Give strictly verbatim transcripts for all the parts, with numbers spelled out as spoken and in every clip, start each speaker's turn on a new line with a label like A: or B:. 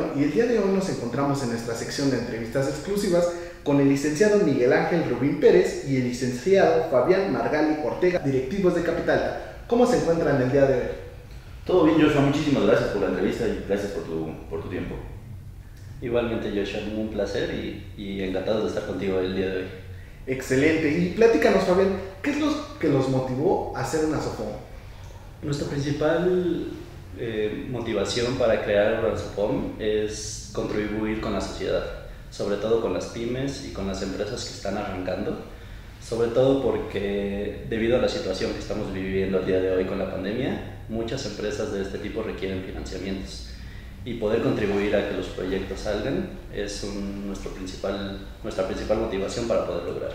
A: y el día de hoy nos encontramos en nuestra sección de entrevistas exclusivas con el licenciado Miguel Ángel Rubín Pérez y el licenciado Fabián Margali Ortega, directivos de Capitalta. ¿Cómo se encuentran el día de hoy?
B: Todo bien, Joshua, muchísimas gracias por la entrevista y gracias por tu, por tu tiempo.
C: Igualmente, Joshua, un placer y, y encantado de estar contigo el día de hoy.
A: Excelente. Y platícanos, Fabián, ¿qué es lo que los motivó a hacer una Sofom?
C: Nuestra principal eh, motivación para crear una Sofom es contribuir con la sociedad, sobre todo con las pymes y con las empresas que están arrancando, sobre todo porque debido a la situación que estamos viviendo el día de hoy con la pandemia, muchas empresas de este tipo requieren financiamientos. Y poder contribuir a que los proyectos salgan es un, nuestro principal, nuestra principal motivación para poder lograrlo.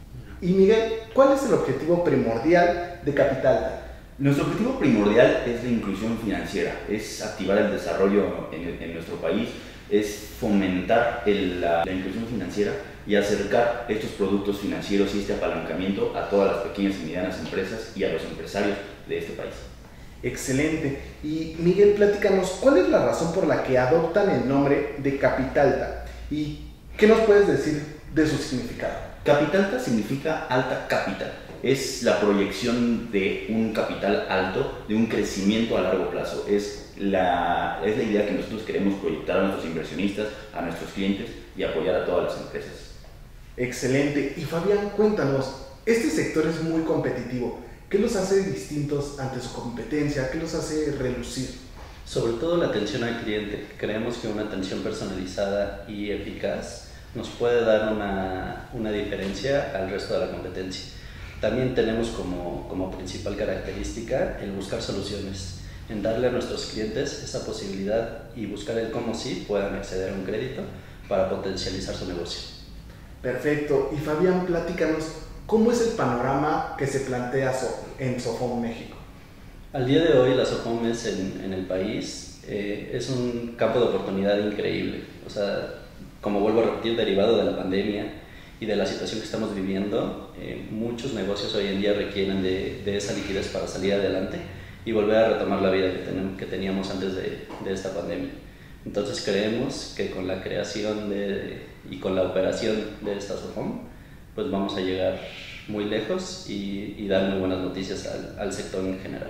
A: Y Miguel, ¿cuál es el objetivo primordial de Capitalta?
B: Nuestro objetivo primordial es la inclusión financiera, es activar el desarrollo en, en nuestro país, es fomentar el, la, la inclusión financiera y acercar estos productos financieros y este apalancamiento a todas las pequeñas y medianas empresas y a los empresarios de este país.
A: Excelente. Y Miguel, platícanos, ¿cuál es la razón por la que adoptan el nombre de Capitalta? ¿Y qué nos puedes decir de su significado?
B: Capitalta significa alta capital. Es la proyección de un capital alto, de un crecimiento a largo plazo. Es la, es la idea que nosotros queremos proyectar a nuestros inversionistas, a nuestros clientes y apoyar a todas las empresas.
A: Excelente. Y Fabián, cuéntanos, este sector es muy competitivo. ¿Qué los hace distintos ante su competencia? ¿Qué los hace relucir?
C: Sobre todo la atención al cliente. Creemos que una atención personalizada y eficaz nos puede dar una, una diferencia al resto de la competencia. También tenemos como, como principal característica el buscar soluciones, en darle a nuestros clientes esa posibilidad y buscar el cómo sí puedan acceder a un crédito para potencializar su negocio.
A: Perfecto. Y Fabián, platícanos, ¿cómo es el panorama que se plantea en Sofom México?
C: Al día de hoy la Sofom en, en el país eh, es un campo de oportunidad increíble. O sea, como vuelvo a repetir, derivado de la pandemia y de la situación que estamos viviendo, eh, muchos negocios hoy en día requieren de, de esa liquidez para salir adelante y volver a retomar la vida que, ten, que teníamos antes de, de esta pandemia. Entonces creemos que con la creación de, y con la operación de esta Sofom, pues vamos a llegar muy lejos y, y dar muy buenas noticias al, al sector en general.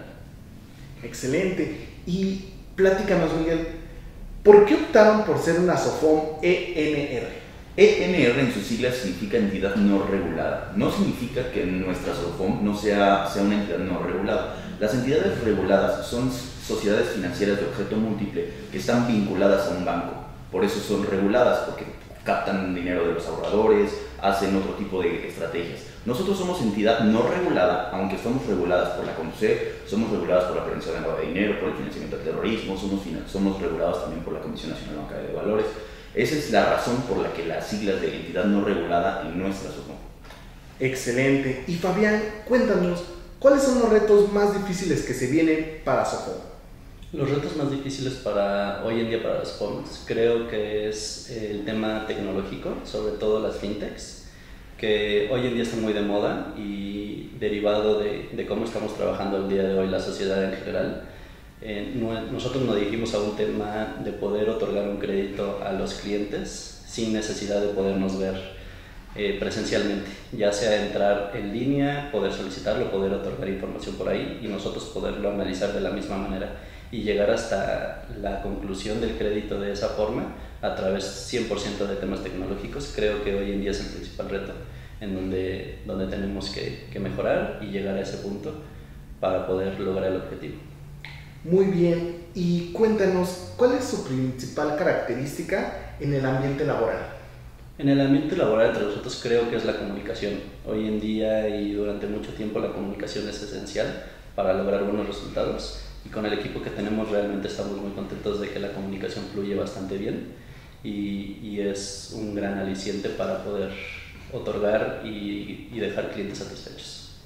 A: Excelente. Y platícanos, Miguel, ¿por qué optaron por ser una Sofom E N R?
B: E N R en sus siglas significa entidad no regulada. No significa que nuestra Sofom no sea, sea una entidad no regulada. Las entidades reguladas son sociedades financieras de objeto múltiple que están vinculadas a un banco. Por eso son reguladas, porque captan dinero de los ahorradores, hacen otro tipo de estrategias. Nosotros somos entidad no regulada, aunque somos reguladas por la CONDUCEF, somos reguladas por la prevención de lavado de dinero, por el financiamiento del terrorismo, somos, somos regulados también por la Comisión Nacional Bancaria de Valores. Esa es la razón por la que las siglas de entidad no regulada en nuestra Sofom.
A: Excelente. Y Fabián, cuéntanos, ¿cuáles son los retos más difíciles que se vienen para Sofom?
C: Los retos más difíciles para hoy en día para las Sofoms creo que es el tema tecnológico, sobre todo las fintechs, que hoy en día están muy de moda y derivado de, de cómo estamos trabajando el día de hoy la sociedad en general. Eh, no, nosotros nos dirigimos a un tema de poder otorgar un crédito a los clientes sin necesidad de podernos ver eh, presencialmente, ya sea entrar en línea, poder solicitarlo, poder otorgar información por ahí y nosotros poderlo analizar de la misma manera y llegar hasta la conclusión del crédito de esa forma a través cien por ciento de temas tecnológicos. Creo que hoy en día es el principal reto en donde, donde tenemos que, que mejorar y llegar a ese punto para poder lograr el objetivo.
A: Muy bien, y cuéntanos, ¿cuál es su principal característica en el ambiente laboral?
C: En el ambiente laboral entre nosotros creo que es la comunicación. Hoy en día y durante mucho tiempo la comunicación es esencial para lograr buenos resultados. Y con el equipo que tenemos realmente estamos muy contentos de que la comunicación fluye bastante bien y, y es un gran aliciente para poder otorgar y, y dejar clientes satisfechos.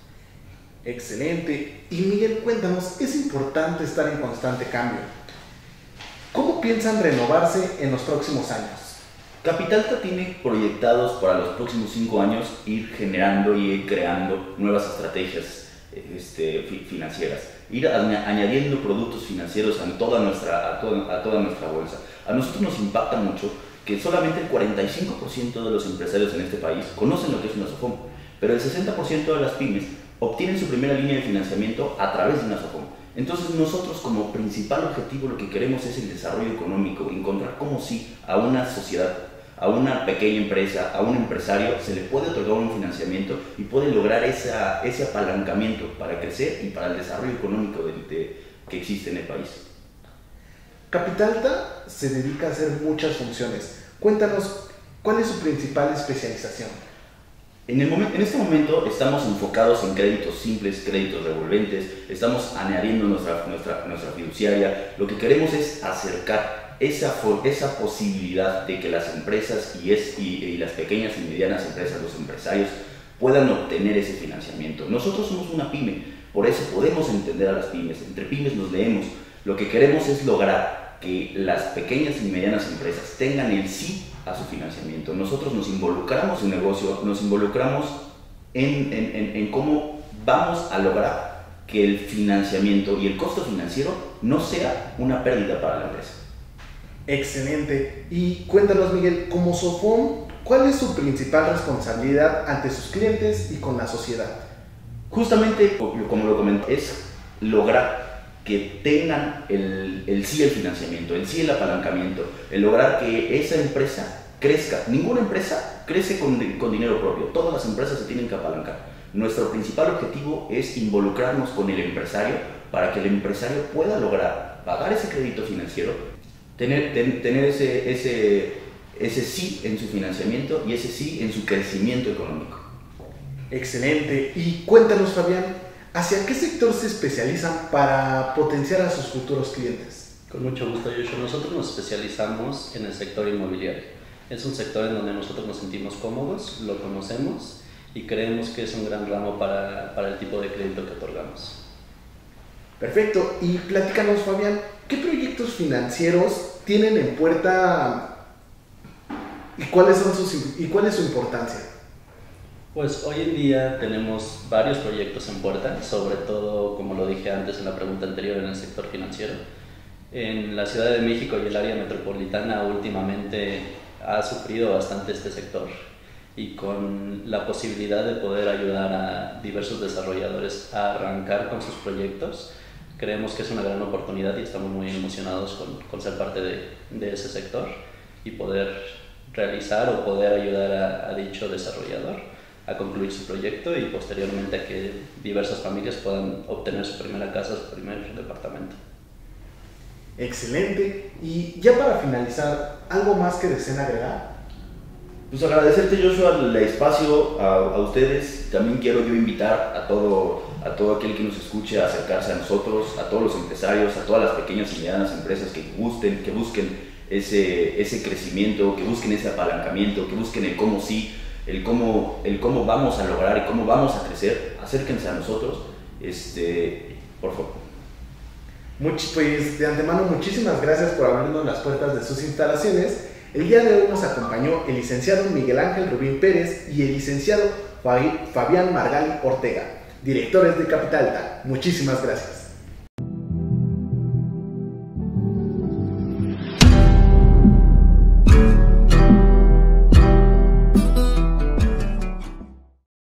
A: Excelente. Y Miguel, cuéntanos, es importante estar en constante cambio. ¿Cómo piensan renovarse en los próximos años?
B: Capitalta tiene proyectados para los próximos cinco años ir generando y ir creando nuevas estrategias este, financieras, ir añadiendo productos financieros a toda nuestra, a toda, a toda nuestra bolsa. A nosotros nos impacta mucho que solamente el cuarenta y cinco por ciento de los empresarios en este país conocen lo que es una SOFOM, pero el sesenta por ciento de las pymes obtienen su primera línea de financiamiento a través de una SOFOM. Entonces nosotros como principal objetivo lo que queremos es el desarrollo económico, encontrar cómo sí a una sociedad, a una pequeña empresa, a un empresario se le puede otorgar un financiamiento y puede lograr esa, ese apalancamiento para crecer y para el desarrollo económico de, de, que existe en el país.
A: Capitalta se dedica a hacer muchas funciones. Cuéntanos, ¿cuál es su principal especialización?
B: En, el momento, en este momento estamos enfocados en créditos simples, créditos revolventes, estamos añadiendo nuestra, nuestra, nuestra fiduciaria. Lo que queremos es acercar esa, esa posibilidad de que las empresas y, es, y, y las pequeñas y medianas empresas, los empresarios, puedan obtener ese financiamiento. Nosotros somos una pyme, por eso podemos entender a las pymes, entre pymes nos leemos. Lo que queremos es lograr que las pequeñas y medianas empresas tengan el sí a su financiamiento. Nosotros nos involucramos en negocio, nos involucramos en, en, en, en cómo vamos a lograr que el financiamiento y el costo financiero no sea una pérdida para la empresa.
A: Excelente. Y cuéntanos, Miguel, como SOFOM, ¿cuál es su principal responsabilidad ante sus clientes y con la sociedad?
B: Justamente, como lo comenté, es lograr que tengan el, el sí el financiamiento, el sí el apalancamiento, el lograr que esa empresa crezca. Ninguna empresa crece con, con dinero propio, todas las empresas se tienen que apalancar. Nuestro principal objetivo es involucrarnos con el empresario para que el empresario pueda lograr pagar ese crédito financiero, tener, ten, tener ese, ese, ese sí en su financiamiento y ese sí en su crecimiento económico.
A: Excelente. Y cuéntanos, Fabián, ¿hacia qué sector se especializan para potenciar a sus futuros clientes?
C: Con mucho gusto, Joshua. Nosotros nos especializamos en el sector inmobiliario. Es un sector en donde nosotros nos sentimos cómodos, lo conocemos y creemos que es un gran ramo para, para el tipo de crédito que otorgamos.
A: Perfecto. Y platícanos, Fabián, ¿qué proyectos financieros tienen en puerta y cuáles son sus, y cuál es su importancia?
C: Pues hoy en día tenemos varios proyectos en puerta, sobre todo, como lo dije antes en la pregunta anterior, en el sector financiero. En la Ciudad de México y el área metropolitana últimamente ha sufrido bastante este sector y con la posibilidad de poder ayudar a diversos desarrolladores a arrancar con sus proyectos, creemos que es una gran oportunidad y estamos muy emocionados con, con ser parte de, de ese sector y poder realizar o poder ayudar a, a dicho desarrollador a concluir su proyecto y posteriormente a que diversas familias puedan obtener su primera casa, su primer departamento.
A: Excelente. Y ya para finalizar, ¿algo más que deseen agregar?
B: Pues agradecerte, Joshua, el espacio a, a ustedes. También quiero yo invitar a todo, a todo aquel que nos escuche a acercarse a nosotros, a todos los empresarios, a todas las pequeñas y medianas empresas que gusten, que busquen ese, ese crecimiento, que busquen ese apalancamiento, que busquen el cómo sí, el cómo, el cómo vamos a lograr y cómo vamos a crecer. Acérquense a nosotros, este, por favor.
A: Much, pues de antemano, muchísimas gracias por abrirnos las puertas de sus instalaciones. El día de hoy nos acompañó el licenciado Miguel Ángel Rubín Pérez y el licenciado Fabián Margali Ortega, directores de Capitalta. Muchísimas gracias.